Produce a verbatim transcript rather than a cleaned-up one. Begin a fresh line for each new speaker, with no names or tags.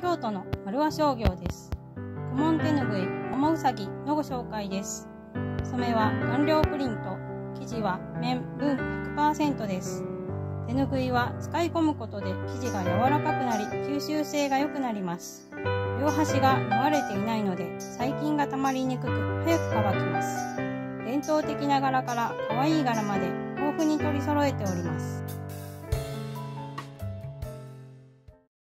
京都の丸和商業です。小紋手ぬぐいももうさぎのご紹介です。染めは顔料プリント、生地は綿分 ひゃくパーセント です。手ぬぐいは使い込むことで生地が柔らかくなり吸収性が良くなります。両端が縫われていないので細菌がたまりにくく早く乾きます。伝統的な柄から可愛い柄まで豊富に取り揃えております。